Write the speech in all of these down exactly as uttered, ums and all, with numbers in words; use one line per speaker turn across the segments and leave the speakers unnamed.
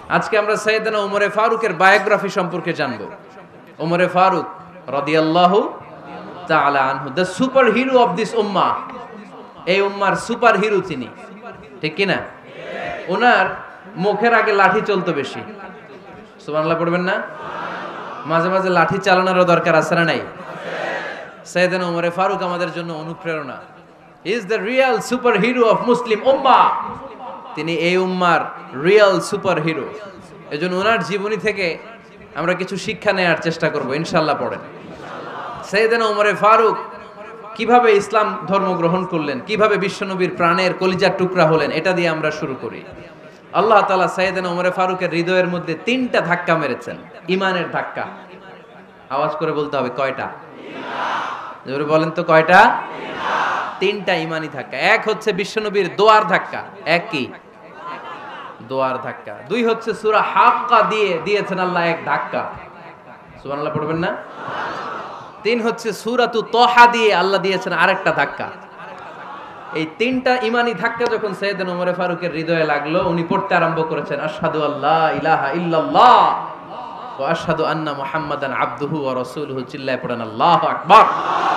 আজকে আমরা সাইয়েদনা ওমরে ফারুকের বায়োগ্রাফি সম্পর্কে জানব। ওমরে ফারুক রাদিয়াল্লাহু তাআলা আনহু, the superhero of this উম্মাহ। এই উম্মার সুপার হিরো তিনি, ঠিক কি না? ওনার মুখের আগে লাঠি চলতো বেশি। সুবহানাল্লাহ পড়বেন না? মাঝে মাঝে লাঠি চালানোরও দরকার আছে না নাই? সাইয়েদনা ওমরে ফারুক আমাদের জন্য অনুপ্রেরণা। He is the real superhero of Muslim উম্মাহ। তিনি এই উম্মার রিয়েল সুপার হিরো। এজন্য ওনার জীবনী থেকে আমরা কিছু শিক্ষা নেওয়ার চেষ্টা করব ইনশাআল্লাহ। পড়েন সাইয়েদনা ওমরে ফারুক কিভাবে ইসলাম ধর্ম গ্রহণ করলেন, কিভাবে বিশ্বনবীর প্রাণের কলিজার টুকরা হলেন, এটা দিয়ে আমরা শুরু করি। আল্লাহ তাআলা সাইয়েদনা ওমরে ফারুকের হৃদয়ের মধ্যে তিনটা ধাক্কা মেরেছেন, ইমানের ধাক্কা। আওয়াজ করে বলতে হবে কয়টা? জোরে বলেন তো কয়টা? তিনটা ইমানি ধাক্কা। এক হচ্ছে বিশ্বনবীর দোয়ার ধাক্কা। এক কি? দোয়ার ধাক্কা। দুই হচ্ছে সূরা হাক্কা দিয়ে দিয়েছেন আল্লাহ এক ধাক্কা। সুবহানাল্লাহ পড়বেন না? তিন হচ্ছে সূরাতু তাহা দিয়ে আল্লাহ দিয়েছেন আরেকটা ধাক্কা। এই তিনটা ইমানি ধাক্কা যখন সাইয়েদনা ওমরে ফারুকের হৃদয়ে লাগলো, উনি পড়তে আরম্ভ করেছেন আশহাদু আল্লা ইলাহা ইল্লাল্লাহ ওয়া আশহাদু আন্না মুহাম্মাদান আবদুহু ওয়া রাসূলুহু। চিল্লায়ে পড়েন আল্লাহু আকবার।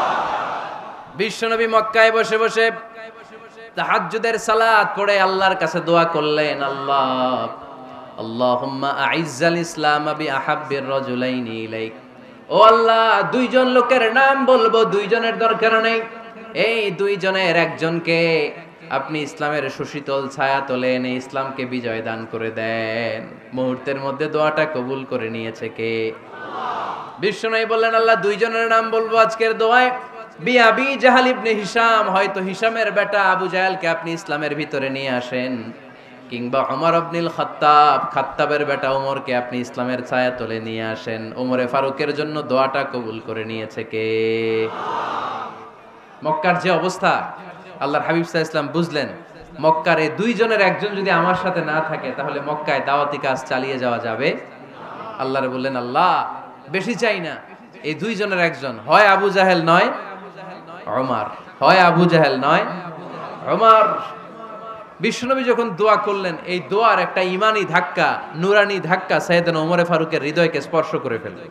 বিশ্বনবী মক্কায় বসে বসে তাহাজ্জুদের সালাত পড়ে আল্লাহর কাছে দোয়া করলেন, আল্লাহ আল্লাহুম্মা আইজ্জাল ইসলাম বি আহাব্বির রাজুলাইনি ইলাইক। ও আল্লাহ, দুইজন লোকের নাম বলবো, দুইজনের দরকার নেই। এই দুইজনের একজনকে আপনি ইসলামের সুশীতল ছায়া তলে এনে ইসলামকে বিজয় দান করে দেন। মুহূর্তের মধ্যে দোয়াটা কবুল করে নিয়েছে কে? বিশ্বনবী বললেন, আল্লাহ দুইজনের নাম বলবো আজকের দোয়ায়। বি আবি জাহাল ইবনে হিশাম, হয়তো হিশামের বেটা আবু জাহেলকে আপনি ইসলামের ভিতরে নিয়ে আসেন, কিংবা ওমর ইবনুল খাত্তাব, খাত্তাবের বেটা ওমরকে আপনি ইসলামের ছায়া তলে নিয়ে আসেন। ওমরে ফারুকের জন্য দোয়াটা কবুল করে নিয়েছে কে? মক্কার যে অবস্থা, আল্লাহর হাবিব সাল্লাল্লাহু আলাইহি ওয়াসাল্লাম বুঝলেন মক্কার এই দুইজনের একজন যদি আমার সাথে না থাকে তাহলে মক্কায় দাওয়াতি কাজ চালিয়ে যাওয়া যাবে। আল্লাহরে বললেন, আল্লাহ বেশি চাই না, এই দুইজনের একজন, হয় আবু জাহেল নয় ওমর, হয় আবু জাহেল নয় ওমর। বিশ্বনবী যখন দোয়া করলেন, এই দোয়ার একটা ইমানি ধাক্কা, নুরানি ধাক্কা সাইয়েদনা ওমরে ফারুকের হৃদয়কে স্পর্শ করে ফেলল।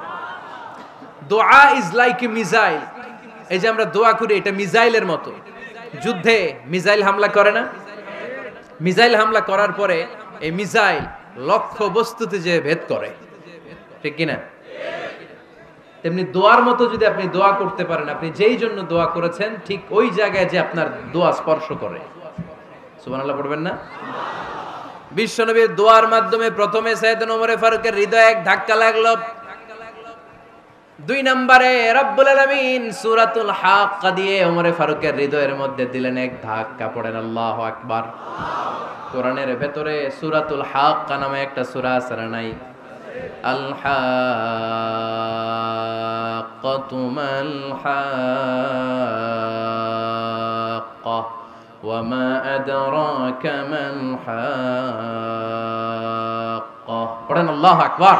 দোয়া ইজ লাইক এ মিসাইল। এই যে আমরা দোয়া করি, এটা মিসাইলের মতো। যুদ্ধে মিসাইল হামলা করে না? মিসাইল হামলা করার পরে এই মিসাইল লক্ষ্য বস্তুতে যে ভেদ করে, ঠিক কিনা? তেমনি দোয়ার মতো যদি আপনি দোয়া করতে পারেন, আপনি যেই জন্য দোয়া করেছেন ঠিক ওই জায়গায় যে আপনার দোয়া স্পর্শ করে। সুবহানাল্লাহ পড়বেন না? বিশ্বনবীর দোয়ার মাধ্যমে প্রথমে সাইয়েদনা ওমরে ফারুকের হৃদয়ে এক ধাক্কা লাগলো। দুই নম্বরে রব্বুল আলামিন সূরাতুল হাক্কা দিয়ে ওমরে ফারুকের হৃদয়ের মধ্যে দিলেন এক ধাক্কা। পড়েন আল্লাহু আকবার। কোরআনের ভেতরে সূরাতুল হাক্কা নামে একটা সূরা আছে না নাই? আল হাক্কাতু মাল হাক্কা ওয়া মা আদরাকা মাল হাক্কা। পড়েন আল্লাহু আকবার।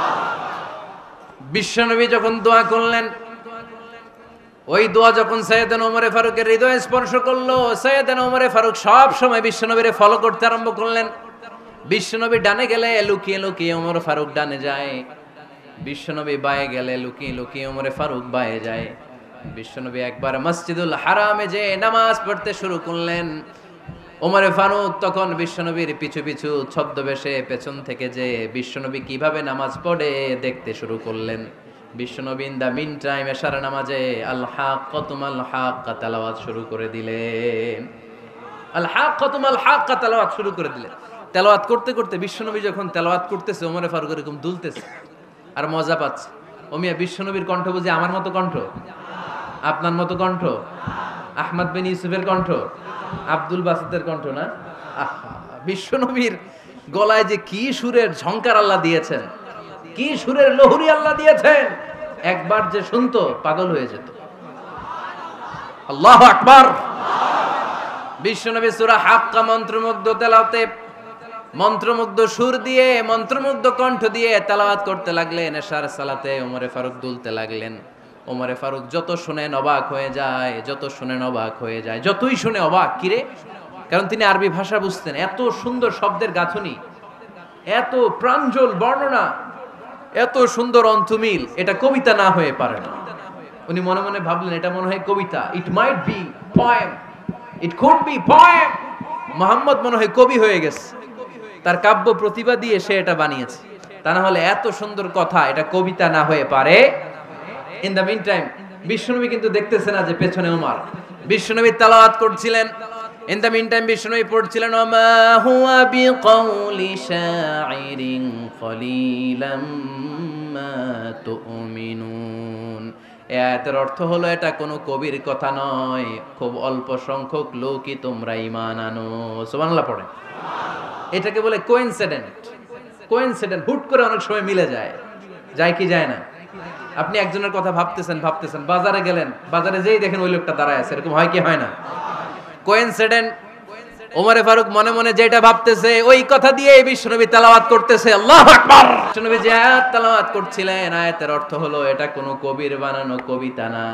বিশ্বনবী যখন দোয়া করলেন, ওই দোয়া যখন সাইয়েদনা ওমরে ফারুকের হৃদয়ে স্পর্শ করলো, সাইয়েদনা ওমরে ফারুক সব সময় বিশ্বনবীরে ফলো করতে আরম্ভ করলেন। বিশ্বনবী ডানে গেলে লুকিয়ে লুকিয়ে ওমর ফারুক ডানে যায়, বিশ্বনবী বায়ে গেলে লুকিয়ে লুকিয়ে ওমরে ফারুক বায়ে যায়। বিশ্বনবী একবার মসজিদুল হারামে যে নামাজ পড়তে শুরু করলেন, ওমরে ফারুক তখন বিশ্বনবীর পিছু পিছু ছদ্মবেশে পেছন থেকে যে বিশ্বনবী কিভাবে নামাজ পড়ে দেখতে শুরু করলেন। বিশ্বনবী ইন দা মিন টাইম এশার নামাজে আল হাক্কাতু মাল হাক্কা তেলাওয়াত শুরু করে দিলেন। আল হাক্কাতু মাল হাক্কা তেলাওয়াত শুরু করে দিলেন। তেলাওয়াত করতে করতে বিশ্বনবী যখন তেলাওয়াত করতেছে, ওমরে ফারুক এরকম দুলতেছে আর মজা পাচ্ছে। ও মিয়া, বিশ্বনবীর কণ্ঠ বুঝি আমার মতো কণ্ঠ? আপনার মতো কণ্ঠ? আহমদ বিন ইউসুফের কণ্ঠ? আব্দুল বাসিতের কণ্ঠ না? আহা, বিশ্বনবীর গলায় যে কি সুরের ঝংকার আল্লাহ দিয়েছেন, কি সুরের লহরী আল্লাহ দিয়েছেন, একবার যে শুনতো পাগল হয়ে যেত। আল্লাহু আকবার। বিশ্বনবী সূরা হাক্কা মন্ত্রমুগ্ধ তেলাওয়াতে, মন্ত্রমুগ্ধ সুর দিয়ে, মন্ত্রমুগ্ধ কণ্ঠ দিয়ে তেলাওয়াত করতে লাগলেন। এশার সালাতে ওমরে ফারুক দুলতে লাগলেন। ওমরে ফারুক যত শুনেন অবাক হয়ে যায়, যত শুনেন অবাক হয়ে যায়, যতই শুনে অবাক। কিরে? কারণ তিনি আরবি ভাষা বুঝতেন, এত সুন্দর শব্দের গাঁথনি। এত প্রাঞ্জল বর্ণনা, এত সুন্দর অন্তমিল, এটা কবিতা না হয়ে পারে না। উনি মনে মনে ভাবলেন এটা মনে হয় কবিতা, it might be poem, it could be poem. Muhammad মনে হয় কবি হয়ে গেছে, তার কাব্য প্রতিভা দিয়ে সে এটা বানিয়েছে। তা না হলে এত সুন্দর কথা, এটা কবিতা না হয়ে পারে। ইন দ্য মিন টাইম বিশ্বনবী কিন্তু দেখতেছে না যে পেছনে ওমর। বিশ্বনবী তেলাওয়াত করছিলেন, ইন দ্য মিন টাইম বিশ্বনবী পড়ছিলেন ওমা হুয়া বিকাউলি শাইরিন কলিলাম মা তুমিনুন। এই আয়াতের অর্থ হলো এটা কোনো কবির কথা নয়, খুব অল্প সংখ্যক লোকই তোমরা ঈমান আনো। সুবহানাল্লাহ পড়েন। এটাকে বলে কোইন্সিডেন্ট। কোইন্সিডেন্ট হুট করে অনেক সময় মিলে যায়, যায় কি যায় না? আপনি একজনের কথা ভাবতেছেন ভাবতেছেন বাজারে গেলেন, বাজারে যেই দেখেন ওই লোকটা দাঁড়ায় আছে, এরকম হয় কি হয় না? কোইন্সিডেন্ট। ওমরে ফারুক মনে মনে যেটা ভাবতেছে ওই কথা দিয়ে বিশ্বনবী তেলাওয়াত করতেছে, আল্লাহু আকবার। বিশ্বনবী যে আয়াত তেলাওয়াত করছিলেন, আয়াতের অর্থ হলো এটা কোনো কবির বানানো কবিতা না,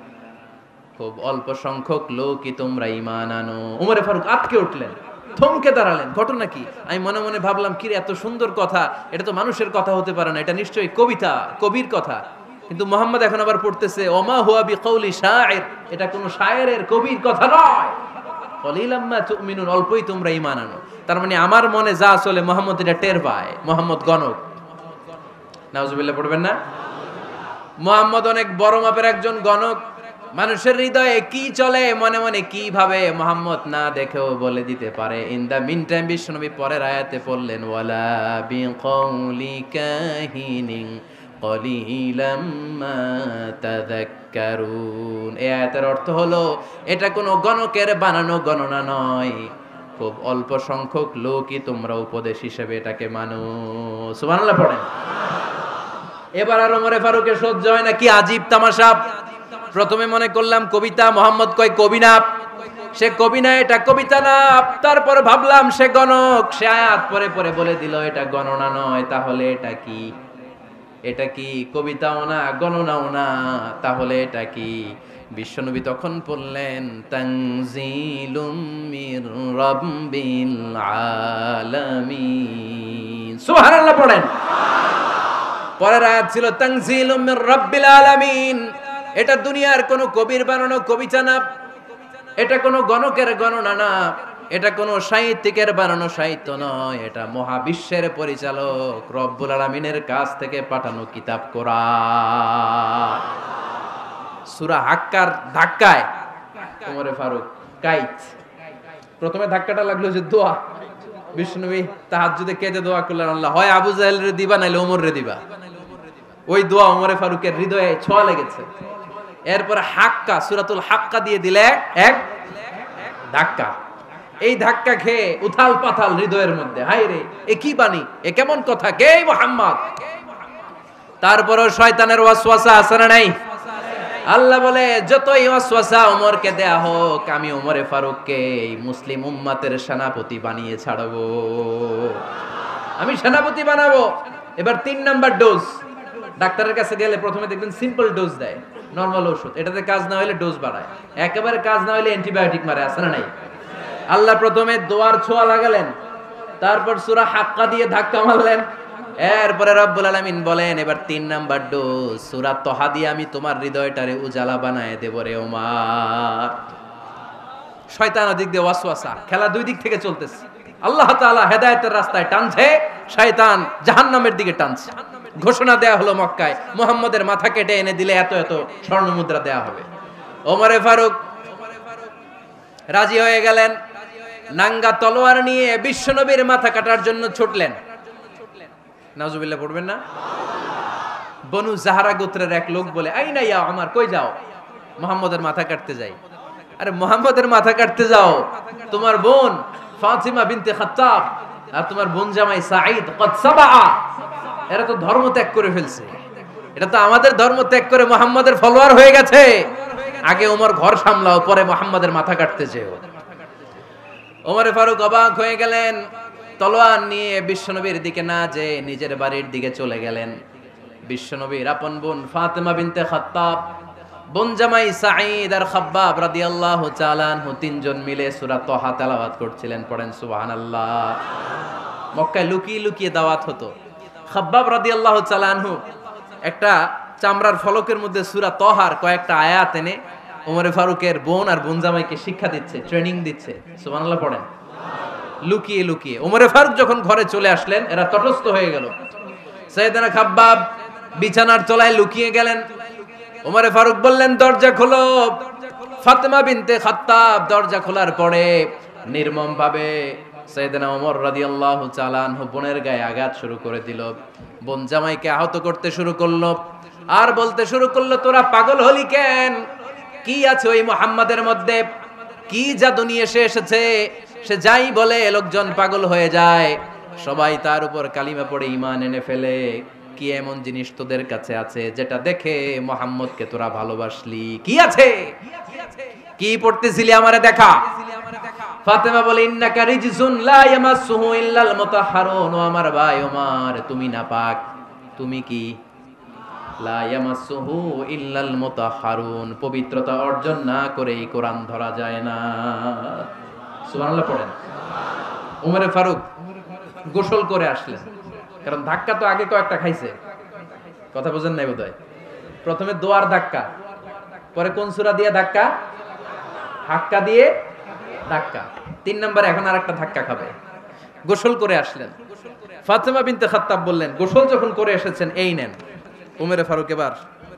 খুব অল্প সংখ্যক লোকই তোমরা ঈমান আনো। ওমরে ফারুক আটকে উঠলেন, থমকে দাঁড়ালেন। ঘটনা কি? আমি মনে মনে ভাবলাম কি রে, এত সুন্দর কথা, এটা তো মানুষের কথা হতে পারে না, এটা নিশ্চয়ই কবিতা, কবির কথা। কিন্তু মুহাম্মদ এখন আবার পড়তেছে ওমা হুয়া বিকাউলি শাইর, এটা কোনো শায়েরের কবির কথা নয়। কলিলাম মা তুমিনুন, অল্পই তোমরা ঈমান আনো। তার মানে আমার মনে যা চলে মুহাম্মদ এটা টের পায়। মুহাম্মদ গণক। নাউজুবিল্লাহ পড়বেন না? মুহাম্মদ অনেক বড় মাপের একজন গণক। মানুষের হৃদয়ে কি চলে, মনে মনে কি ভাবে, মুহাম্মদ না দেখেও বলে দিতে পারে। ইন দা মিন টাইম বিশ্বনবী পরের আয়াতে পড়লেন ওয়ালা বিকাউলি কাহিনিন কলিলাম মা তাযাক্কারুন। এই আয়াতের অর্থ হলো এটা কোনো গণকের বানানো গণনা নয়, খুব অল্প সংখ্যক লোকই তোমরা উপদেশ হিসেবে এটাকে মানো। সুবহানাল্লাহ পড়েন। এবার আর ওমরে ফারুকের সহ্য হয় না, কি আজীব তামাশা। প্রথমে মনে করলাম কবিতা, মোহাম্মদ কয় কবি না, সে কবি না, এটা কবিতা না। তারপর ভাবলাম সে গণক, সে আয়াত পরে পরে বলে দিল এটা গণনা নয়, তাহলে এটা কি? এটা কি কবিতাও না, গণনাও না, তাহলে এটা কি? বিশ্বনবী তখন বললেন তানজিলুম মির রাব্বিল আলামিন। সুবহানাল্লাহ পড়েন। পরের আয়াত ছিল তানজিলুম মির রাব্বিল আলামিন। এটা দুনিয়ার কোনো কবির বানানো কবিতা না, এটা কোনো গণকের গণনা না, এটা কোনো সাহিত্যিকের বানানো সাহিত্য নয়, এটা মহাবিশ্বের পরিচালক রব্বুল আলামিনের কাছ থেকে পাঠানো কিতাব কোরআন। সূরা হাক্কার ধাক্কায় ওমরে ফারুক কাইত। প্রথমে ধাক্কাটা লাগলো যে দোয়া। বিশ্বনবী তাহাজ্জুদে কেঁদে দোয়া করলেন, আল্লাহ হয় আবু জাহেল রে দিবা নাইলে ওমর রে দিবা। ওই দোয়া ওমরে ফারুকের হৃদয়ে ছোঁয়া লেগেছে। এরপরে হাক্কা, সূরাতুল হাক্কা দিয়ে দিলে এক ধাক্কা। এই ধাক্কা খেয়ে উথাল পাথাল হৃদয়ের মধ্যে, হায় রে এ কি বাণী, এ কেমন কথা, কে মুহাম্মদ? তারপরও শয়তানের ওয়াসওয়াসা আছে না নাই? আল্লাহ বলে যতই ওয়াসওয়াসা ওমরকে দেয়া হোক, আমি ওমরে ফারুককে এই মুসলিম উম্মতের সেনাপতি বানিয়ে ছাড়বো, আমি সেনাপতি বানাবো। এবার তিন নাম্বার ডোজ। ডাক্তারের কাছে গেলে প্রথমে দেখবেন সিম্পল ডোজ দেয়, নরমাল ওষুধ, এটাতে কাজ না হলে ডোজ বাড়ায়, একেবারে কাজ না হলে অ্যান্টিবায়োটিক মারে, আছে না নাই? আল্লাহ প্রথমে দোয়ার ছোঁয়া লাগালেন, তারপর সূরা হাক্কা দিয়ে ধাক্কা মারলেন, এরপরে রব্বুল আলামিন বলেন এবার তিন নাম্বার ডোজ সূরা তহা দিয়ে আমি তোমার হৃদয়টারে উজালা বানায় দেব রে ওমর। শয়তান ওদিক দিয়ে ওয়াসওয়াসা, খেলা দুই দিক থেকে চলতেছে। আল্লাহ তাআলা হেদায়েতের রাস্তায় টানছে, শয়তান জাহান্নামের দিকে টানছে। ঘোষণা দেয়া হলো মক্কায়, মুহাম্মদের মাথা কেটে এনে দিলে এত এত স্বর্ণ মুদ্রা দেয়া হবে। ওমরে ফারুক রাজি হয়ে গেলেন, নাঙ্গা তলোয়ার নিয়ে বিশ্বনবীর মাথা কাটার জন্য ছুটলেন। নাউজুবিল্লাহ পড়বেন না? বনু জাহরা গোত্রের এক লোক বলে, আইনা ইয়া ওমর, কই যাও? মুহাম্মদের মাথা কাটতে যাই। আরে মুহাম্মদের মাথা কাটতে যাও? তোমার বোন ফাতিমা বিনতে খাত্তাব আর তোমার বোন জামাই সাঈদ কদ সাবা, এরা তো ধর্ম ত্যাগ করে ফেলছে, এটা তো আমাদের ধর্ম ত্যাগ করে মুহাম্মদের ফলোয়ার হয়ে গেছে। আগে ওমর ঘর সামলাও, পরে মুহাম্মদের মাথা কাটতে যেও। ওমরে ফারুক অবাক হয়ে গেলেন, তলোয়ার নিয়ে বিশ্বনবীর দিকে না যে নিজের বাড়ির দিকে চলে গেলেন। বিশ্বনবীর আপন বোন ফাতিমা বিনতে খাত্তাব, বোন জামাই সাঈদ আর খাব্বাব রাদিয়াল্লাহু তাআলা আনহু তিনজন মিলে সূরা তহা তেলাওয়াত করছিলেন। পড়েন সুবহানাল্লাহ। মক্কায় লুকিয়ে লুকিয়ে দাওয়াত হতো। খাব্বাব রাদিয়াল্লাহু তাআলা আনহু একটা চামড়ার ফলকের মধ্যে সূরা তহার কয়েকটা আয়াত এনে ওমরে ফারুকের বোন আর বোন জামাইকে শিক্ষা দিচ্ছে, ট্রেনিং দিচ্ছে। সুবহানাল্লাহ পড়েন। লুকিয়ে লুকিয়ে ওমরে ফারুক যখন ঘরে চলে আসলেন, এরা তটস্থ হয়ে গেল। সাইয়েদনা খাব্বাব বিছানার তলায় লুকিয়ে গেলেন। ওমরে ফারুক বললেন, দরজা খোলো। ফাতেমা বিনতে খাত্তাব দরজা খোলার পরে নির্মম ভাবে সাইয়েদনা ওমর রাদিয়াল্লাহু তাআলা আনহু বোনের গায়ে আঘাত শুরু করে দিল। বোন জামাইকে আহত করতে শুরু করলো আর বলতে শুরু করলো, তোরা পাগল হলি কেন? কি আছে ওই মুহাম্মাদের মধ্যে? কি জাদু নিয়ে এসে এসেছে? সে যাই বলে লোকজন পাগল হয়ে যায়, সবাই তার উপর কালিমা পড়ে ঈমান এনে ফেলে। কি এমন জিনিস তোদের কাছে আছে যেটা দেখে মুহাম্মদকে তোরা ভালোবাসলি? কি আছে? কি পড়তেছিলি আমারে দেখা। ফাতেমা বলে, ইন্নাকা রিজসুন লা ইয়ামাসসুহু ইল্লাল মুতাহহারুন। ও আমার ভাই ওমর, তুমি নাপাক। তুমি কি? লা ইয়ামাসসুহু ইল্লাল মুতাহহারুন, পবিত্রতা অর্জন না করে এই কোরআন ধরা যায় না। সুবহানাল্লাহ পড়েন। ওমরে ফারুক গোসল করে আসলেন, কারণ ধাক্কা তো আগে কয়েকটা খাইছে। কথা বুঝেন নাই বোধহয়। প্রথমে দোয়ার ধাক্কা, পরে কোন সূরা দিয়ে ধাক্কা? হাক্কা দিয়ে ধাক্কা। তিন নম্বরে এখন আরেকটা ধাক্কা খাবে। গোসল করে আসলেন। ফাতেমা বিনতে খাত্তাব বললেন, গোসল যখন করে এসেছেন, এই নেন। ওমরে ফারুক এবার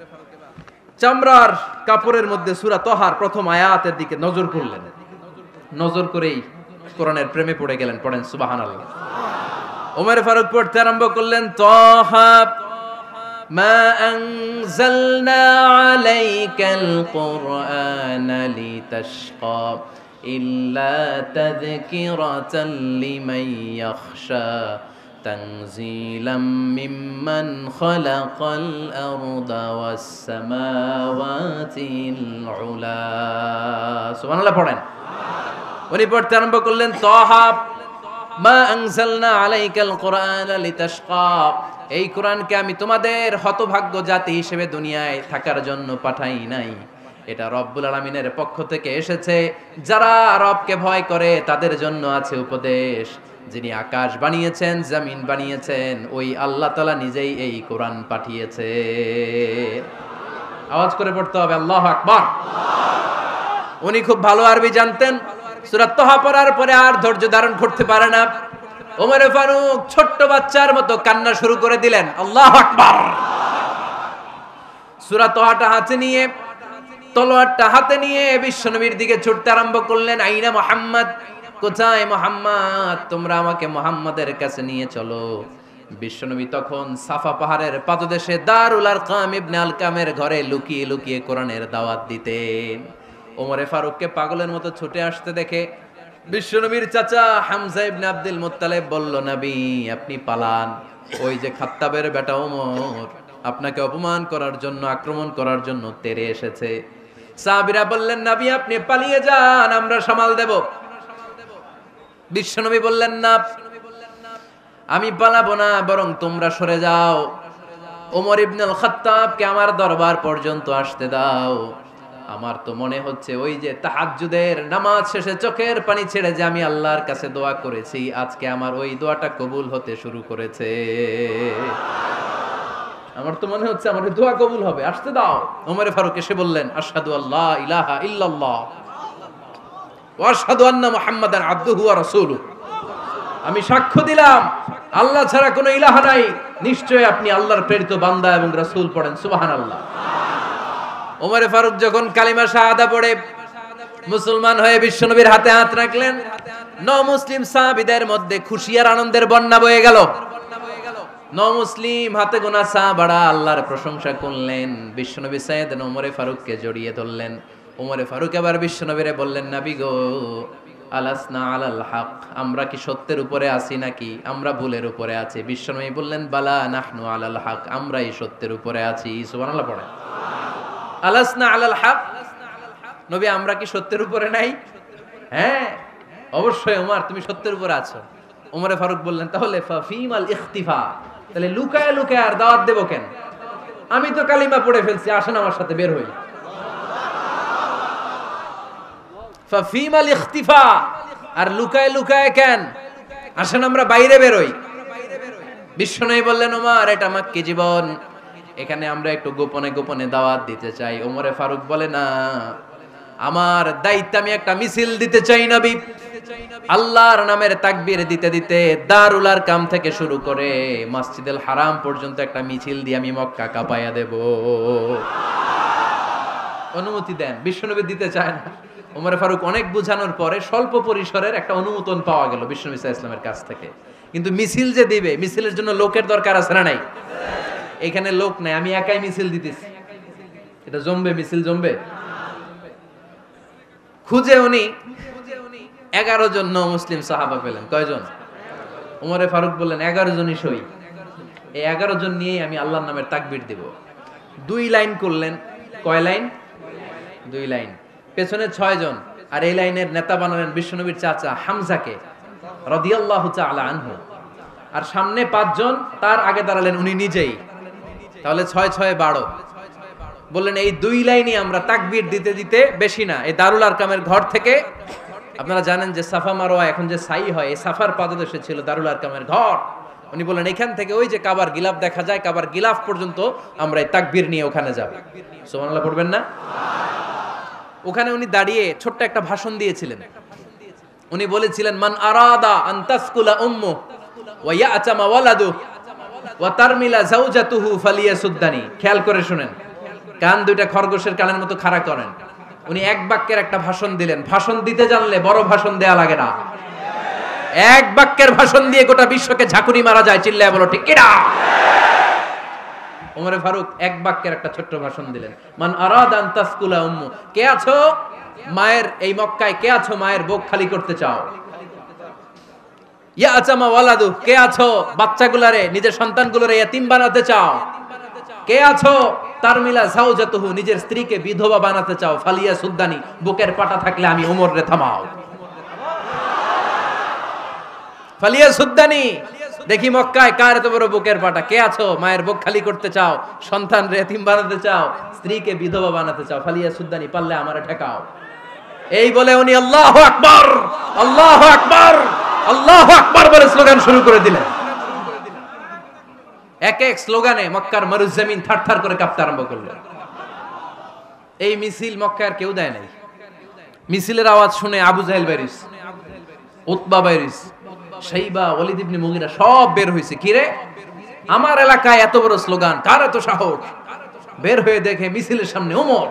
চামড়ার কাপড়ের মধ্যে সূরা তহার প্রথম আয়াতের দিকে নজর করলেন। নজর করেই কোরআনের প্রেমে পড়ে গেলেন। পড়েন সুবহানাল্লাহ। ওমরে ফারুক পড়তে আরম্ভ করলেন, তহা মা আনজালনা আলাইকাল কুরআনা লিতাশকা ইল্লা তাযকিরাতান লিমান ইয়াখশা তানজিলাম মিম্মান খালাকাল আরদা ওয়াস সামাওয়াতিল উলা। সুবহানাল্লাহ পড়েন। উনি পড়তে আরম্ভ করলেন, তহা মা আনজালনা আলাইকাল কুরআনা লিতাশকা, এই কোরআনকে আমি তোমাদের হতভাগ্য জাতি হিসেবে দুনিয়ায় থাকার জন্য পাঠাই নাই। এটা রব্বুল আলামিনের পক্ষ থেকে এসেছে। যারা রবকে ভয় করে তাদের জন্য আছে উপদেশ। যিনি আকাশ বানিয়েছেন, জমিন বানিয়েছেন, ওই আল্লাহ তাআলা নিজেই এই কোরআন পাঠিয়েছে। আওয়াজ করে পড়তে হবে, আল্লাহু আকবার। উনি খুব ভালো আরবি জানতেন। সূরা তহা পড়ার পরে আর ধৈর্য ধারণ করতে পারে না। ওমরে ফারুক ছোট্ট বাচ্চার মতো কান্না শুরু করে দিলেন। আল্লাহু আকবার। সূরা তহাটা হাতে নিয়ে, তলোয়ারটা হাতে নিয়ে বিশ্বনবীর দিকে ছুটতে আরম্ভ করলেন। আইনা মুহাম্মদ, কোথায় মুহাম্মদ? তোমরা আমাকে মুহাম্মাদের কাছে নিয়ে চলো। বিশ্বনবী তখন সাফা পাহাড়ের পাদদেশে দারুল আরকাম ইবনে আলকামের ঘরে লুকিয়ে লুকিয়ে কোরআনের দাওয়াত দিতেন। ওমরে ফারুককে পাগলের মতো ছুটে আসতে দেখে বিশ্বনবীর চাচা হামজা ইবনে আব্দুল মুত্তালিব বলল, নবী আপনি পালান। ওই যে খাত্তাবের বেটা ওমর আপনাকে অপমান করার জন্য, আক্রমণ করার জন্য তেরে এসেছে। সাহাবীরা বললেন, নবী আপনি পালিয়ে যান, আমরা সামাল দেব। বিশ্বনবী বললেন, না আমি পালাবো না, বরং তোমরা সরে যাও। ওমর ইবনুল খাত্তাবকে আমার দরবার পর্যন্ত আসতে দাও। আমার তো মনে হচ্ছে ওই যে তাহাজ্জুদের নামাজ শেষে চোখের পানি ছেড়ে যে আমি আল্লাহর কাছে দোয়া করেছি, আজকে আমার ওই দোয়াটা কবুল হতে শুরু করেছে। আমার তো মনে হচ্ছে আমার দোয়া কবুল হবে, আসতে দাও। ওমরে ফারুক এসে বললেন, আশহাদু আল্লা ইলাহা ইল্লাল্লাহ ওয়া আশহাদু আন্না মুহাম্মাদান আবদুহু ওয়া রাসূলুহু। আমি সাক্ষ্য দিলাম আল্লাহ ছাড়া কোনো ইলাহা নাই, নিশ্চয়ই আপনি আল্লাহর প্রেরিত বান্দা এবং রাসূল। পড়েন সুবহানাল্লাহ। ওমরে ফারুক যখন কালিমা শাহাদা পড়ে মুসলমান হয়ে বিশ্বনবীর হাতে হাত রাখলেন, ন মুসলিম সাহাবীদের মধ্যে খুশি আর আনন্দের বন্যা বয়ে গেল। ন মুসলিম হাতে গোনা সাহাবারা আল্লাহর প্রশংসা করলেন। বিশ্বনবী সাইয়েদনা ওমরে ফারুককে জড়িয়ে ধরলেন। ওমরে ফারুক এবার বিশ্বনবীরে বললেন, নবী গো, আলাসনা আলাল হক, আমরা কি সত্যের উপরে আছি নাকি আমরা ভুলের উপরে আছি? বিশ্বনবী বললেন, বালা নাহনু আলাল হক, আমরা এই সত্যের উপরে আছি। সুবহানাল্লাহ পড়েন। আলাসনা আলাল হক, নবী আমরা কি সত্যের উপরে নাই? হ্যাঁ অবশ্যই ওমর, তুমি সত্যের উপরে আছো। ওমরে ফারুক বললেন, তাহলে ফাফিমাল ইখতিফা, তাহলে লুকায় লুকায় আর দাওয়াত দেব কেন? আমি তো কালিমা পড়ে ফেলছি, আসেন আমার সাথে বের হই। ফাফিমাল ইখতিফা, আর লুকায় লুকায় কেন? আসেন আমরা বাইরে বেরোই। বিশ্বনবী বললেন, ওমর এটা মাক্কি জীবন, এখানে আমরা একটু গোপনে গোপনে দাওয়াত দিতে চাই। ওমরে ফারুক বলে, না, আমার দায়িত্ব, আমি একটা মিছিল দিতে চাই নবী। আল্লাহর নামের তাকবীর দিতে দিতে দারুল আরকাম থেকে শুরু করে মসজিদুল হারাম পর্যন্ত একটা মিছিল দিয়ে আমি মক্কা কাঁপাইয়া দেব। অনুমতি দেন। বিশ্বনবী দিতে চায় না। ওমরে ফারুক অনেক বুঝানোর পরে স্বল্প পরিসরের একটা অনুমোদন পাওয়া গেল বিশ্বনবী সাল্লাল্লাহু আলাইহি ওয়াসাল্লামের কাছ থেকে। কিন্তু মিছিল যে দিবে, মিছিলের জন্য লোকের দরকার আছে না নাই? এখানে লোক নাই, আমি একাই মিছিল দিতেছি। এটা জমবে? মিছিল জমবে? খুঁজে উনি এগারো জন মুসলিম সাহাবা পেলেন। কয়জন? ওমরে ফারুক বললেন, এগারো জনই সই। এই এগারো জন নিয়েই আমি আল্লাহর নামের তাকবীর দিব। দুই লাইন করলেন। কয় লাইন? দুই লাইন। পেছনে ছয় জন, আর এই লাইনের নেতা বানালেন বিশ্বনবীর চাচা হামজাকে রাদিয়াল্লাহু তাআলা আনহু। আর সামনে পাঁচজন, তার আগে দাঁড়ালেন উনি নিজেই। তাহলে ছয় ছয় বারো। বললেন, এই দুই লাইনই আমরা তাকবীর দিতে দিতে, বেশি না, এই দারুল আরকামের ঘর থেকে, আপনারা জানেন যে সাফা মারোয়া এখন যে সাই হয়, এই সাফার পাদদেশে ছিল দারুল আরকামের ঘর। উনি বললেন, এখান থেকে ওই যে কাবার গিলাফ দেখা যায়, কাবার গিলাফ পর্যন্ত আমরা এই তাকবীর নিয়ে ওখানে যাব। সুবহানাল্লাহ পড়বেন না? ওখানে উনি দাঁড়িয়ে ছোট্ট একটা ভাষণ দিয়েছিলেন। উনি বলেছিলেন, মান আরাদা আন তাসকুলা উম্মু ওয়া ইয়াতামা ওয়ালাদু ওয়া তারমিলা যাওজাতুহু ফালিয়াসুদ্দানি। খেয়াল করে শুনেন, কান দুইটা খরগোশের কানের মতো খাড়া করেন। উনি এক বাক্যের একটা ভাষণ দিলেন। ভাষণ দিতে জানলে বড় ভাষণ দেয়া লাগে না। এক বাক্যের ভাষণ দিয়ে গোটা বিশ্বকে ঝাঁকুনি মারা যায়। চিল্লায় বলো ঠিক কিনা? ওমরে ফারুক এক বাক্যের একটা ছোট্ট ভাষণ দিলেন। মান আরাদা আন তাসকুলা উম্মু, কে আছো মায়ের এই মক্কায়, কে আছো মায়ের বুক খালি করতে চাও? ইয়া আচামা ওয়ালাদু, কে আছো বাচ্চাগুলারে, নিজের সন্তানগুলোরে ইয়াতিম বানাতে চাও? কে আছো তারমিলা যাওজাতুহু, নিজের স্ত্রীকে বিধবা বানাতে চাও? ফালিয়া সুদ্দানি, বুকের পাটা থাকলে আমি ওমর রে থামাও। ফালিয়া সুদ্দানি, দেখি মক্কায় কার এত বড় বুকের পাটা। কে আছো মায়ের বুক খালি করতে চাও, সন্তান রে এতিম বানাতে চাও, স্ত্রীকে বিধবা বানাতে চাও? ফালিয়া সুদ্দানি, পারলে আমারে ঠেকাও। এই বলে উনি আল্লাহু আকবার, আল্লাহু আকবার, আল্লাহু আকবার বলে স্লোগান শুরু করে দিলেন। এক এক স্লোগানে মক্কার মরুজমিন থারথার করে কাঁপতে আরম্ভ করলো। এই মিছিল মক্কার কেউ দেয় নাই। মিছিলের আওয়াজ শুনে আবু জাহেল বাইরিস, উতবা বাইরিস, শাইবা, ওয়ালিদ ইবনে মুগিরা সব বের হইছে। কি রে, আমার এলাকায় এত বড় স্লোগান, কার এত সাহস? বের হয়ে দেখে মিছিলের সামনে ওমর।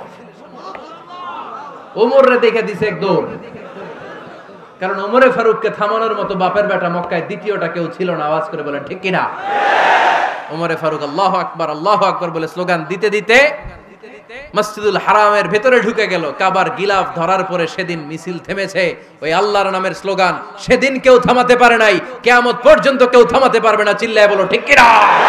ওমর রে দেখে দিছে এক দৌড়। কারণ ওমরে ফারুককে থামানোর মতো বাপের বেটা মক্কায় দ্বিতীয়টা কেউ ছিল না। আওয়াজ করে বলেন ঠিক কিনা? ওমরে ফারুক আল্লাহু আকবার, আল্লাহু আকবার বলে স্লোগান দিতে দিতে মসজিদুল হারামের ভেতরে ঢুকে গেল। কাবার গিলাফ ধরার পরে সেদিন মিছিল থেমেছে। ওই আল্লাহর নামের স্লোগান সেদিন কেউ থামাতে পারে নাই, কিয়ামত পর্যন্ত কেউ থামাতে পারবে না। চিল্লায় বলো ঠিক কিনা?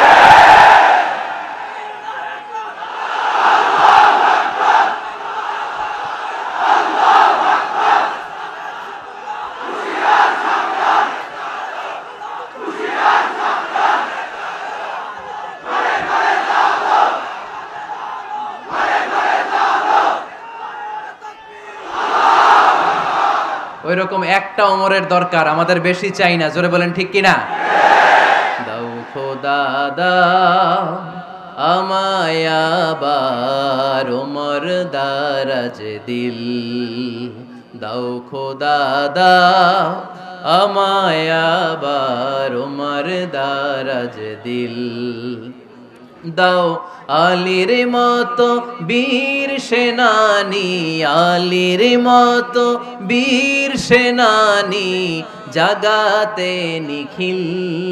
ওইরকম একটা ওমরের দরকার, আমাদের বেশি চাই না। জোরে বলেন ঠিক কিনা? দাও খোদা দাও আমায় আবার ওমর দারাজ দিল, দাও খোদা দাও আমায় আবার ওমর দারাজ দিল, দাও আলীর মতো বীর সেনানি, আলীর মতো বীর সেনানি জাগাতে নিখিল,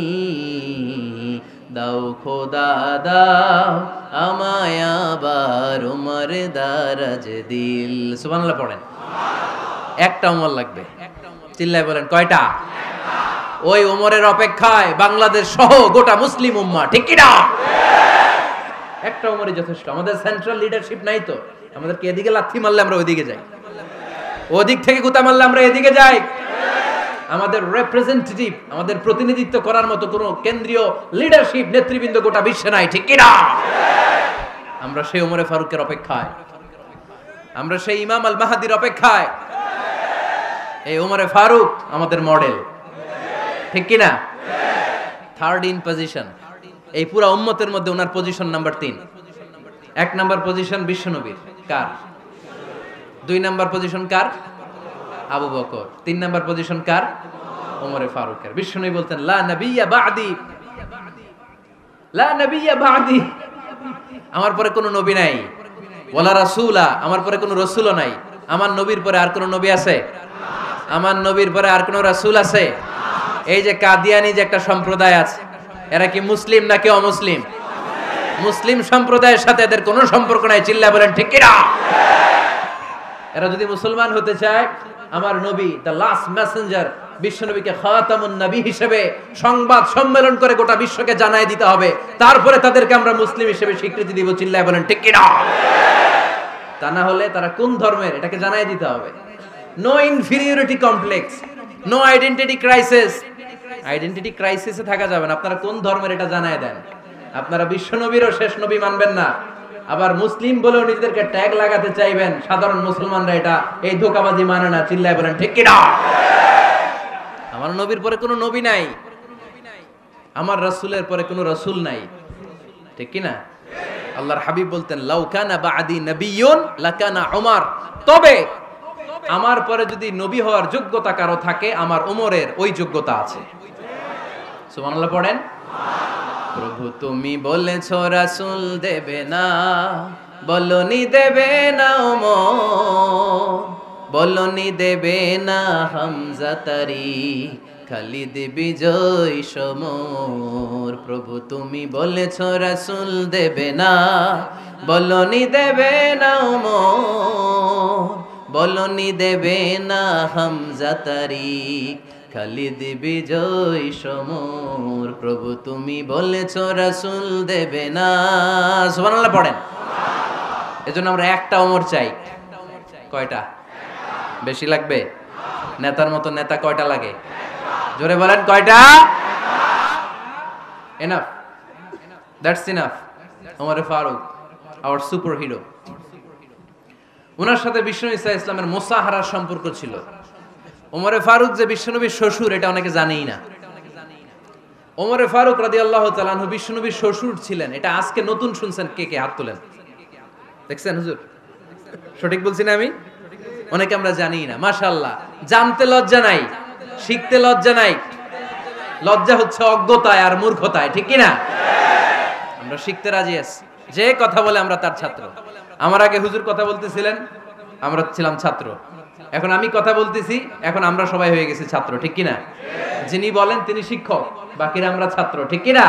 দাও খোদা দাও আমায় আবার উমর দারাজ দিল। সুবহানাল্লাহ পড়েন। একটা উমর লাগবে। চিল্লায় বলেন কয়টা? ওই উমরের অপেক্ষায় বাংলাদেশ সহ গোটা মুসলিম উম্মাহ, ঠিক কি না? একটা উমরই যথেষ্ট। আমাদের সেন্ট্রাল লিডারশিপ নাই তো, আমাদেরকে এদিকে লাথি মারলে আমরা ওইদিকে যাই, ওদিক থেকে গুতা মারলে আমরা এদিকে যাই। আমাদের রিপ্রেজেন্টেটিভ, আমাদের প্রতিনিধিত্ব করার মতো কোনো কেন্দ্রীয় লিডারশিপ নেতৃবৃন্দ গোটা বিশ্বে নাই, ঠিক কি না? আমরা সেই উমরে ফারুকের অপেক্ষায়, আমরা সেই ইমাম আল মাহদির অপেক্ষায়। এই উমরে ফারুক আমাদের মডেল। ঠিক কি না? থার্ড ইন পজিশন, এই পুরা উম্মতের মধ্যে ওনার পজিশন নাম্বার তিন। এক নাম্বার পজিশন বিশ্বনবীর, কার? দুই নাম্বার পজিশন কার? Abu Bakr. তিন নাম্বার পজিশন কার? ওমরে ফারুকের। বিশ্বনবী বলতেন লা নবিয়্যা বা'দি, লা নবিয়্যা বা'দি, আমার পরে কোনো নবী নাই। ওয়ালা রাসূলা, আমার পরে কোনো রাসূলও নাই। আমার নবীর পরে আর কোনো নবী আছে? আমার নবীর পরে আর কোনো রাসূল আছে? এই যে কাদিয়ানি যে একটা সম্প্রদায় আছে, এরা কি মুসলিম নাকি অমুসলিম? মুসলিম সম্প্রদায়ের সাথে এদের কোনো সম্পর্ক নাই। চিল্লায় বলেন ঠিক কি না? এরা যদি মুসলমান হতে চায়, আমার নবী দ্য লাস্ট মেসেঞ্জার বিশ্বনবীকে খাতামুন নবী হিসেবে সংবাদ সম্মেলন করে গোটা বিশ্বকে জানাই দিতে হবে, তারপরে তাদেরকে আমরা মুসলিম হিসেবে স্বীকৃতি দিব। চিল্লায় বলেন ঠিক কি না? তা না হলে তারা কোন ধর্মের এটাকে জানাই দিতে হবে। No inferiority complex, no identity crisis. Identity ক্রাইসিসে থাকা যাবে না। আপনারা কোন ধর্মের এটা জানায় দেন। আপনারা বিশ্বনবীরও শেষ নবী মানবেন না, আবার মুসলিম বলেও নিজেদেরকে ট্যাগ লাগাতে চাইবেন। সাধারণ মুসলমানরা এটা এই ধোঁকাবাজি মানে না। চিল্লায় বলেন ঠিক কি না? আমার নবীর পরে কোনো নবী নাই, আমার রাসূলের পরে কোনো রাসূল নাই। ঠিক কি না? আল্লাহর হাবিব বলতেন লাউ কানা বা'দি নাবিয়্যুন লাকানা উমর, তবে আমার পরে যদি নবী হওয়ার যোগ্যতা কারো থাকে, আমার ওমরের ওই যোগ্যতা আছে। সুবহানাল্লাহ পড়েন। প্রভু তুমি বলেছো রাসূল দেবে না, বলনি দেবে না ওমর, বলনি দেবে না হামজা তারি, খালিদ বিজয় সমর। প্রভু তুমি বলেছো রাসূল দেবে না, বলনি দেবে না ওমর, বলনি দেবে না হামজা তারি, খালিদ বিজয় সমর। প্রভু তুমি বলেছো রাসূল দেবে না। সুবহানাল্লাহ পড়েন। এজন্য আমরা একটা ওমর চাই। কয়টা? বেশি লাগবে? নেতার মতো নেতা কয়টা লাগে? জোরে বলেন কয়টা? Enough, that's enough. Omar Farooq our superhero. ওনার সাথে বিশ্বনবী সাল্লাল্লাহু আলাইহি ওয়াসাল্লামের মুসাহারার সম্পর্ক ছিল। ওমরে ফারুক যে বিশ্বনবীর শ্বশুর, এটা অনেকে জানেই না। ওমরে ফারুক রাদিয়াল্লাহু তাআলা আনহু বিশ্বনবীর শ্বশুর ছিলেন। এটা আজকে নতুন শুনছেন। কে কে হাত তোলেন? দেখছেন হুজুর? সঠিক বলছি না আমি? অনেকে আমরা জানি না। মাশাআল্লাহ, জানতে লজ্জা নাই, শিখতে লজ্জা নাই। লজ্জা হচ্ছে অজ্ঞতায় আর মূর্খতায়। ঠিক কি না? আমরা শিখতে রাজি আছি। যে কথা বলে আমরা তার ছাত্র। আমার আগে হুজুর কথা বলতেছিলেন, আমরা ছিলাম ছাত্র। এখন আমি কথা বলতেছি, এখন আমরা সবাই হয়ে গেছি ছাত্র। ঠিক কি না? যিনি বলেন তিনি শিক্ষক, বাকিরা আমরা ছাত্র। ঠিক কি না?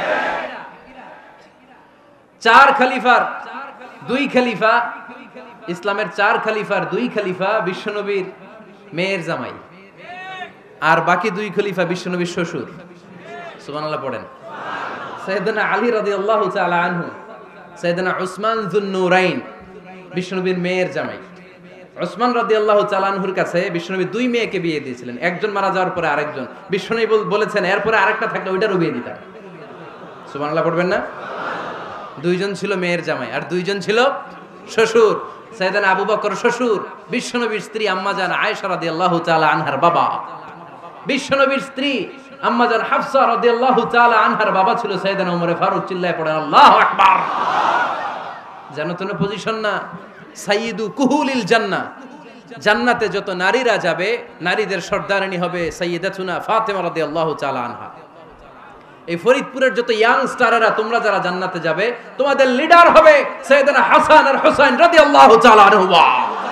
চার খলিফার দুই খলিফা, ইসলামের চার খলিফার দুই খলিফা বিশ্বনবীর মেয়ের জামাই, আর বাকি দুই খলিফা বিশ্বনবীর শ্বশুর। সুবহানাল্লাহ পড়েন। সাইয়েদনা আলী রাদিয়াল্লাহু তাআলা আনহু, সাইয়েদনা উসমান যুন-নূরাইন বিশ্বনবীর মেয়ের জামাই। উসমান রাদিয়াল্লাহু তাআলা আনহুর কাছে বিশ্বনবী দুই মেয়েকে বিয়ে দিয়েছিলেন। একজন মারা যাওয়ার পরে আরেকজন। বিশ্বনবী বলেছেন এরপরে আরেকটা থাকলে ওইটারও বিয়ে দিতাম। সুবহানাল্লাহ পড়বেন না? দুইজন ছিল মেয়ের জামাই আর দুইজন ছিল শ্বশুর। সাইয়েদনা আবু বকর শ্বশুর, বিশ্বনবীর স্ত্রী আম্মাজান আয়েশা রাদিয়াল্লাহু তাআলা আনহার বাবা। বিশ্বনবীর স্ত্রী আম্মাজান হাফসা রাদিয়াল্লাহু তাআলা আনহার বাবা ছিল সাইয়েদনা ওমরে ফারুক। চিল্লায় পড়েন আল্লাহু আকবার। জানো তো না পজিশন না? সাইয়্যিদু কুহুলিল জান্নাহ, জান্নাতে যত নারীরা যাবে, নারীদের সর্দারিনী হবে সাইয়্যিদাতুনা ফাতেমা রাদিয়াল্লাহু তাআলা আনহা। এই ফরিদপুরের যত ইয়াং স্টারেরা তোমরা যারা জান্নাতে যাবে, তোমাদের লিডার হবে সাইয়েদনা হাসান আর হুসাইন রাদিয়াল্লাহু তাআলা আনহুমা।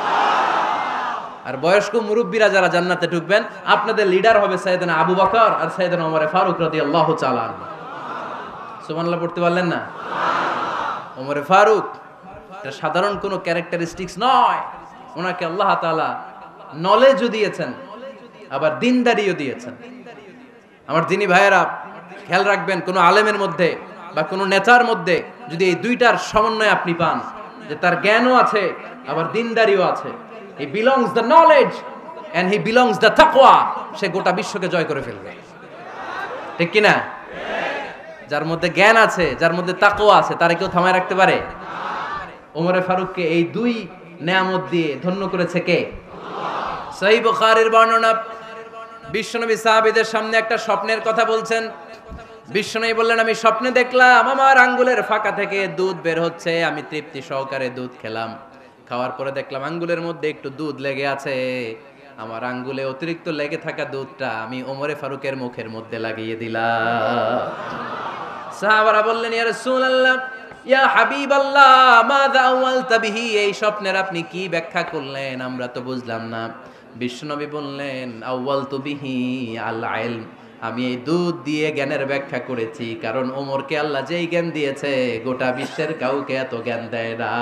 আর বয়স্ক মুরব্বীরা যারা জান্নাতে ঢুকবেন, আপনাদের লিডার হবে সাইয়েদনা আবু বকর আর সাইয়েদনা ওমর ফারুক রাদিয়াল্লাহু তাআলা আনহু। সুবহানাল্লাহ পড়তে পারলেন না? ওমর ফারুক এটা সাধারণ কোনো ক্যারেক্টারিস্টিক্স নয়। ওনাকে আল্লাহ তাআলা নলেজও দিয়েছেন, আবার দিনদারিও দিয়েছেন। আমার দিনী ভাইয়েরা খেয়াল রাখবেন, কোনো আলেমের মধ্যে বা কোনো নেতার মধ্যে যদি এই দুইটার সমন্বয় আপনি পান, যে তার জ্ঞানও আছে আবার দিনদারিও আছে, he belongs the knowledge and he belongs the তাকওয়া, সে গোটা বিশ্বকে জয় করে ফেলবে। ঠিক কি না? যার মধ্যে জ্ঞান আছে, যার মধ্যে তাকওয়া আছে, তারে কেউ থামায় রাখতে পারে? ওমরে ফারুককে এই দুই নেয়ামত দিয়ে ধন্য করেছে কে? সহিহ বুখারীর বর্ণনা, বিশ্বনবী সাহাবীদের সামনে একটা স্বপ্নের কথা বলছেন। বিশ্বনবী বললেন, আমি স্বপ্নে দেখলাম আমার আঙ্গুলের ফাঁকা থেকে দুধ বের হচ্ছে, আমি তৃপ্তি সহকারে দুধ খেলাম। খাওয়ার পরে দেখলাম আঙ্গুলের মধ্যে একটু দুধ লেগে আছে। আমার আঙ্গুলে অতিরিক্ত লেগে থাকা দুধটা আমি ওমরে ফারুকের মুখের মধ্যে লাগিয়ে দিলাম। সাহাবারা বললেন, ইয়া রাসূলুল্লাহ, ইয়া হাবিবাল্লাহ, মাযা আওয়ালতা বিহি, এই স্বপ্নের আপনি কি ব্যাখ্যা করলেন, আমরা তো বুঝলাম না। বিশ্বনবী বললেন, আওয়ালতু বিহি আল ইলম, আমি এই দুধ দিয়ে জ্ঞানের ব্যাখ্যা করেছি, কারণ ওমরকে আল্লাহ যেই জ্ঞান দিয়েছে গোটা বিশ্বের কাউকে এত জ্ঞান দেয় না।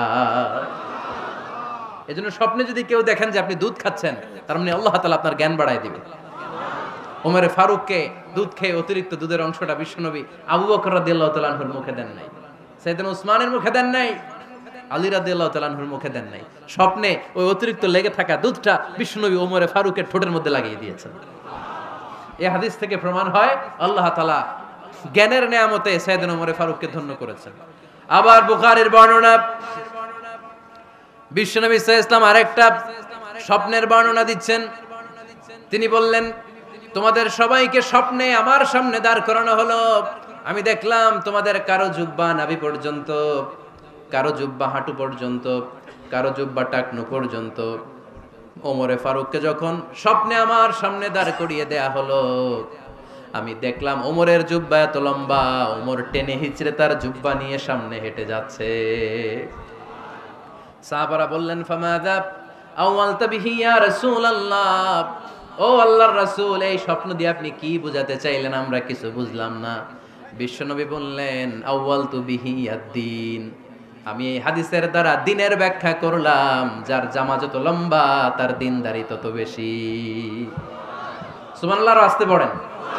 এজন্য স্বপ্নে যদি কেউ দেখেন যে আপনি দুধ খাচ্ছেন, তার মানে আল্লাহ তাআলা আপনার জ্ঞান বাড়ায় দিবে। ওমরে ফারুককে দুধ খেয়ে অতিরিক্ত দুধের অংশটা বিশ্বনবী আবু বকর রাদিয়াল্লাহু তাআলা আনহুর মুখে দেন নাই, সাইয়েদনা উসমানের মুখে দেন নাই, আলী রাদিয়াল্লাহু তাআলা আনহুর মুখে দেন নাই। স্বপ্নে ওই অতিরিক্ত লেগে থাকা দুধটা বিশ্বনবী ওমরে ফারুকের ঠোঁটের মধ্যে লাগিয়ে দিয়েছেন। এই হাদিস থেকে প্রমাণ হয় আল্লাহ তাআলা জ্ঞানের নেয়ামতে সাইয়েদনা ওমরে ফারুককে ধন্য করেছেন। আবার বুখারীর বর্ণনা, বিশ্বনবী সাল্লাল্লাহু আলাইহি ওয়াসাল্লাম আরেকটা স্বপ্নের বর্ণনা দিচ্ছেন। তিনি বললেন, তোমাদের সবাইকে স্বপ্নে আমার সামনে দাঁড় করানো হলো। আমি দেখলাম তোমাদের কারো জুব্বা নাভি পর্যন্ত, কারো জুব্বা হাঁটু পর্যন্ত, কারো জুব্বা টাকনু পর্যন্ত। ওমরে ফারুককে যখন স্বপ্নে আমার সামনে দাঁড় করিয়ে দেয়া হলো, আমি দেখলাম ওমরের জুব্বা এত লম্বা, ওমর টেনে হিচড়ে তার জুব্বা নিয়ে সামনে হেঁটে যাচ্ছে। সাহাবারা বললেন, ফামাযা আওয়ালতা বিহি ইয়া রাসূলুল্লাহ, ও আল্লাহর রাসূল, এই স্বপ্ন দিয়ে আপনি কি বোঝাতে চাইলেন, আমরা কিছু বুঝলাম না। বিশ্বনবী বললেন, আউয়ালতু বিহি আদ-দীন, আমি এই হাদিসের দ্বারা দিনের ব্যাখ্যা করলাম, যার জামা যত লম্বা তার দিনদারি তত বেশি। সুবহানাল্লাহ, আসতে পড়েন।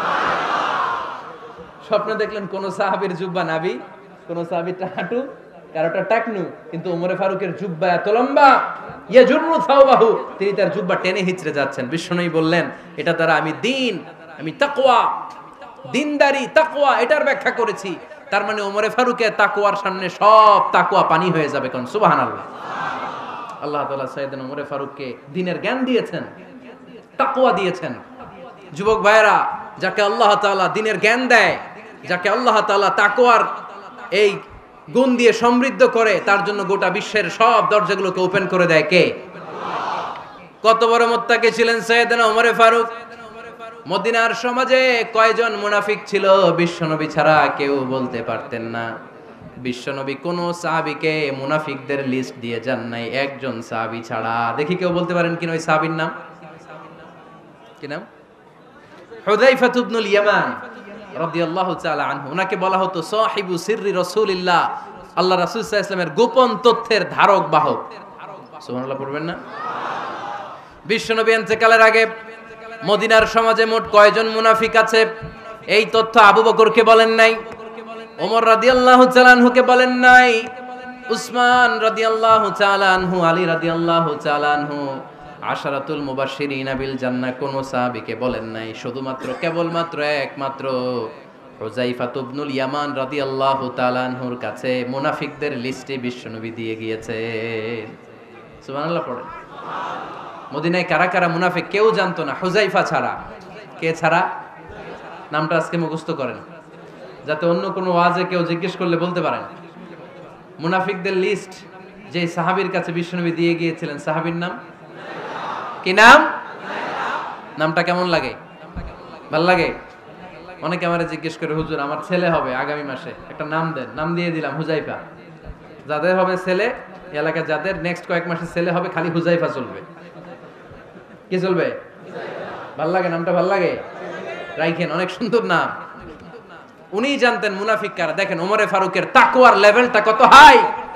স্বপ্নে দেখলেন কোন সাহাবীর জুব্বা নাভি, কোন সাহাবীর হাঁটু, কারোটা টাকনু, কিন্তু ওমরে ফারুকের জুব্বা এত লম্বা, ইয়াজুরু সাওবাহু, তিনি তার জুব্বা টেনে হিচড়ে যাচ্ছেন। বিশ্বনবী বললেন, এটা দ্বারা আমি দ্বীন, আমি তাকওয়া, দিনদারি, তাকওয়া, এটার ব্যাখ্যা করেছি। তার মানে ওমরে ফারুকের তাকওয়ার সামনে সব তাকওয়া পানি হয়ে যাবে। কোন সুবহানাল্লাহ। আল্লাহ তাআলা সাইয়েদনা ওমরে ফারুককে দ্বীনের জ্ঞান দিয়েছেন, তাকওয়া দিয়েছেন। যুবক ভাইরা, যাকে আল্লাহ তাআলা দ্বীনের জ্ঞান দেয়, যাকে আল্লাহ তাআলা তাকওয়ার এই গুণ দিয়ে সমৃদ্ধ করে, তার জন্য গোটা বিশ্বের সব দরজাগুলোকে ওপেন করে দেয় কে? কত বড় মুত্তাকি ছিলেন সাইয়েদনা ওমরে ফারুক। মদিনার সমাজে কয়জন মুনাফিক ছিল বিশ্বনবী ছাড়া কেউ বলতে পারতেন না। বিশ্বনবী কোন সাহাবীকে মুনাফিকদের লিস্ট দিয়ে যান নাই, একজন সাহাবী ছাড়া। দেখি কেউ বলতে পারেন কিনা ওই সাহাবীর নাম? কি নাম? হুযায়ফা ইবনুল ইয়ামান রাদিয়াল্লাহু তাআলা আনহু। ওনাকে বলা হতো সাহিবু সিররি রাসূলিল্লাহ, আল্লাহ রাসূল সাল্লাল্লাহু আলাইহি ওয়াসাল্লামের গোপন তথ্যের ধারক বাহক। সুবহানাল্লাহ পড়বেন না? বিশ্বনবী ইন্তেকালের আগে মদিনার সমাজে মোট কয়জন মুনাফিক আছে, এই তথ্য আবু বকরকে বলেন নাই, ওমর রাদিয়াল্লাহু তাআলা আনহুকে বলেন নাই, উসমান রাদিয়াল্লাহু তাআলা আনহু, আলী রাদিয়াল্লাহু তাআলা আনহু, আশারাতুল মুবাশশিরিনা বিল জান্নাহ কোন সাহাবীকে বলেন নাই। শুধুমাত্র কেবলমাত্র একমাত্র হুযায়ফা ইবনুল ইয়ামান রাদিয়াল্লাহু তাআলা আনহুর কাছে মুনাফিকদের লিস্টে বিশ্বনবী দিয়ে গিয়েছেন। সুবহানাল্লাহ পড়েন। মদিনায় কারা কারা মুনাফিক কেউ জানতো না হুযায়ফা ছাড়া। কে ছাড়া? নামটা আজকে মুখস্থ করেন, যাতে অন্য কোনো ওয়াজে কেউ জিজ্ঞেস করলে বলতে পারেন। মুনাফিকদের লিস্ট যে সাহাবীর কাছে বিশ্বনবী দিয়ে গিয়েছিলেন, সাহাবীর নাম কি? নাম? নামটা কেমন লাগে? ভাল লাগে? অনেকে আমারে জিজ্ঞেস করে, হুজুর আমার ছেলে হবে আগামী মাসে, একটা নাম দেন। নাম দিয়ে দিলাম হুযায়ফা। যাদের হবে ছেলে, এলাকায় যাদের নেক্সট কয়েক মাসে ছেলে হবে, খালি হুযায়ফা চলবে। কি চলবে? ভাল লাগে? নামটা ভাল লাগে? রাইখেন, অনেক সুন্দর নাম। উনিই জানতেন মুনাফিক কারা। দেখেন ওমরে ফারুকের তাকওয়ার লেভেলটা কত হাই।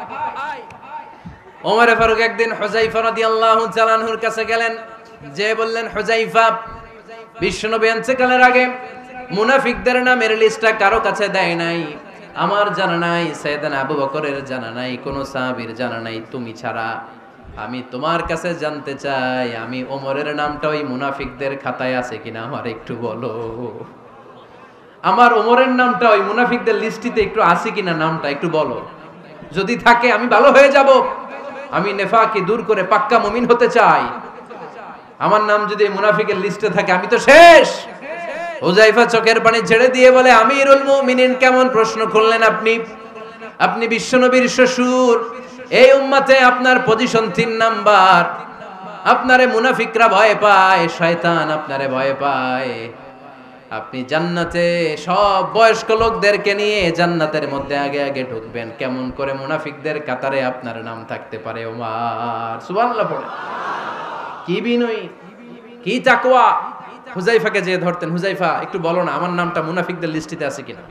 ওমরে ফারুক একদিন হুযায়ফা রাদিয়াল্লাহু তাআলা আনহুর কাছে গেলেন, যে বললেন, হুযায়ফা, বিশ্বনবী ইন্তেকালের আগে মুনাফিকদের নামের লিস্টটা কারো কাছে দেয় নাই, আমার জানা নাই, সাইয়েদনা আবু বকরের জানা নাই, কোন সাহাবীর জানা নাই, তুমি ছাড়া। আমি তোমার কাছে জানতে চাই, আমি ওমরের নামটা ওই মুনাফিকদের খাতায় আছে কিনা আমার একটু বলো। আমার ওমরের নামটা ওই মুনাফিকদের লিস্টিতে একটু আছে কিনা, নামটা একটু বলো। যদি থাকে আমি ভালো হয়ে যাব। আমি নেফাকি দূর করে পাক্কা মুমিন হতে চাই। আমার নাম যদি মুনাফিকের লিস্টে থাকে আমি তো শেষ। হুযায়ফা চোখের পানি ছেড়ে দিয়ে বলে, আমিরুল মুমিনিন, কেমন প্রশ্ন করলেন আপনি? আপনি বিশ্বনবীর শ্বশুর, এই উম্মতে আপনার পজিশন তিন নাম্বার। আপনারে মুনাফিকরা ভয় পায়, শয়তান আপনারে ভয় পায়। আপনি জান্নাতে সব বয়স্ক লোকদেরকে নিয়ে জান্নাতের মধ্যে আগে আগে ঢুকবেন, কেমন করে মুনাফিকদের কাতারে আপনার নাম থাকতে পারে? ওমর সুবহানাল্লাহ পড়ে। কি বিনয়ী, কি তাকওয়া! হুযায়ফাকে যে ধরতেন, হুযায়ফা একটু বলো না আমার নামটা মুনাফিকদের লিস্টিতে আছে কিনা।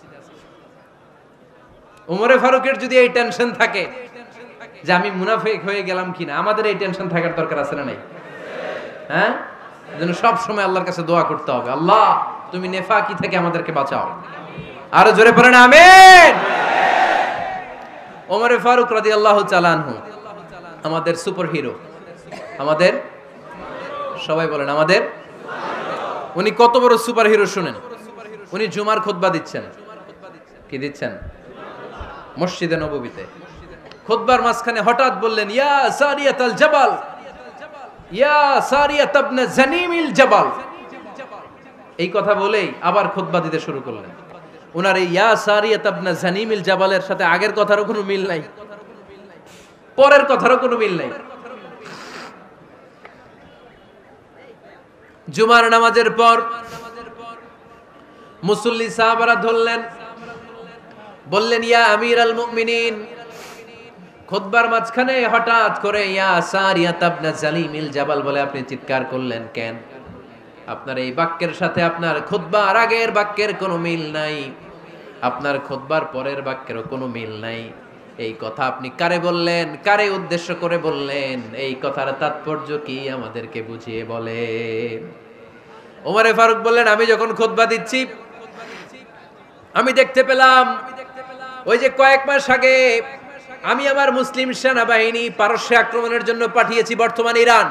ওমরে ফারুকের যদি এই টেনশন থাকে যে আমি মুনাফিক হয়ে গেলাম কিনা, আমাদের এই টেনশন থাকার দরকার আছে না নাই? হ্যাঁ, যেন সব সময় আল্লাহর কাছে দোয়া করতে হবে, আল্লাহ তুমি নেফাকি থেকে আমাদেরকে বাঁচাও। আরো জোরে পড়েন আমিন। ওমরে ফারুক রাদিয়াল্লাহু তাআলা আনহু আমাদের সুপার হিরো, আমাদের সবাই বলেন আমাদের। উনি কত বড় সুপার হিরো শুনেন। উনি জুমার খুতবা দিচ্ছেন। কি দিচ্ছেন? মসজিদে নববীতে খুতবার মাঝখানে হঠাৎ বললেন, ইয়া সারিয়াতাল জাবাল, ইয়া সারিয়াত ইবনে জানিমিল জাবাল। এই কথা বলেই আবার খুতবা দিতে শুরু করলেন। ওনার এই ইয়া সারিয়াত ইবনে জানিমিল জাবালের সাথে আগের কথারও কোনো মিল নাই, পরের কথারও কোনো মিল নাই। জুমার নামাজের পর মুসল্লি সাহাবারা ধরলেন, বললেন, ইয়া আমিরাল মুমিনিন। খুতবার মাঝখানে হঠাৎ করে ইয়া সারিয়াত ইবনে জালিমিল জাবাল বলে আপনি চিৎকার করলেন কেন? আপনার এই বাক্যের সাথে আপনার খুতবার আগের বাক্যের কোনো মিল নাই, আপনার খুতবার পরের বাক্যেরও কোনো মিল নাই। এই কথা আপনি কারে বললেন, কারে উদ্দেশ্য করে বললেন? এই কথার তাৎপর্য কি আমাদেরকে বুঝিয়ে বলেন। ওমরে ফারুক বললেন, আমি যখন খুতবা দিচ্ছি আমি দেখতে পেলাম ওই যে কয়েক মাস আগে আমি আমার মুসলিম সেনাবাহিনী পারস্যে আক্রমণের জন্য পাঠিয়েছি, বর্তমান ইরান,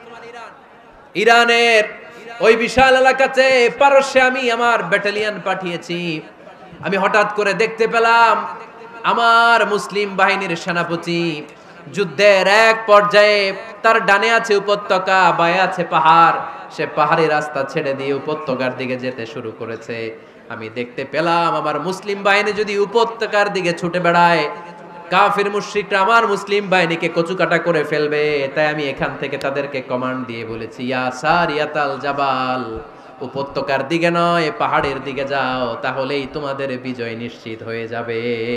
ইরানের ওই বিশাল এলাকাতে পারস্যে আমি আমার ব্যাটালিয়ন পাঠিয়েছি। আমি হঠাৎ করে দেখতে পেলাম আমার মুসলিম বাহিনীর সেনাপতি যুদ্ধের এক পর্যায়ে তার ডানে আছে উপত্যকা, বায়ে আছে পাহাড়, সে পাহাড়ি রাস্তা ছেড়ে দিয়ে উপত্যকার দিকে যেতে শুরু করেছে। আমি দেখতে পেলাম আমার মুসলিম বাহিনী যদি উপত্যকার দিকে ছুটে বেড়ায়, কাফির মুশরিকরা আমার মুসলিম বাহিনীকে কচুকাটা করে ফেলবে। তাই আমি এখান থেকে তাদেরকে কমান্ড দিয়ে বলেছি, ইয়া সারিয়াতাল জাবাল, উপত্যকার দিকে নয় পাহাড়ের দিকে যাও, তাহলেই তোমাদের বিজয় নিশ্চিত হয়ে যাবে।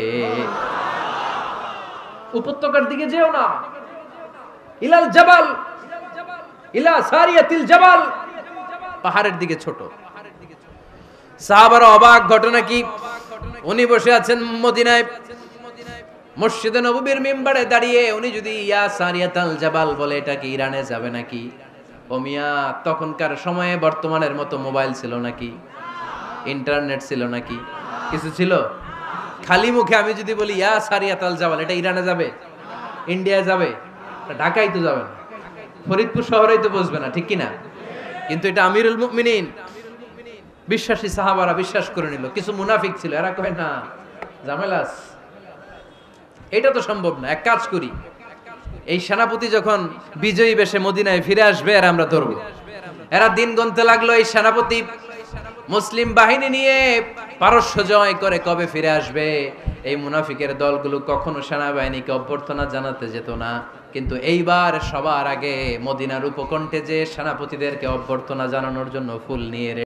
উপত্যকার দিকে যেও না, ইলাল জাবাল, ইলা সারিয়াতিল জাবাল, পাহাড়ের দিকে ছোট। সাহাবারা অবাক, ঘটনা কি? উনি বসে আছেন মদিনায় মসজিদে নববীর মিম্বারে দাঁড়িয়ে, উনি যদি ইয়া সারিয়াতাল জাবাল বলে এটা কি ইরানে যাবে নাকি? ও মিয়া, তখনকার সময়ে বর্তমানের মতো মোবাইল ছিল নাকি, ইন্টারনেট ছিল নাকি, কিছু ছিল? খালি মুখে আমি যদি বলি ইয়া সারিয়াতাল জাবাল, এটা ইরানে যাবে, ইন্ডিয়া যাবে, ঢাকায় তো যাবে না, ফরিদপুর শহরেই তো বসবে না, ঠিক কিনা? কিন্তু এটা আমিরুল মুমিনিন বিশ্বাসী সাহাবারা বিশ্বাস করে নিল। কিছু মুনাফিক ছিল, এরা কয় না ঝামেলাস, এটা তো সম্ভব না। এক কাজ করি, এই সেনাপতি যখন বিজয়ী বেশে মদিনায় ফিরে আসবে আর আমরা ধরব। এরা দিন গুনতে লাগলো, এই সেনাপতি মুসলিম বাহিনী নিয়ে পারস্য জয় করে কবে ফিরে আসবে। এই মুনাফিকের দলগুলো কখনো সেনাবাহিনীকে অভ্যর্থনা জানাতে যেত না, কিন্তু এইবার সবার আগে মদিনার উপকণ্ঠে যে সেনাপতিদেরকে অভ্যর্থনা জানানোর জন্য ফুল নিয়ে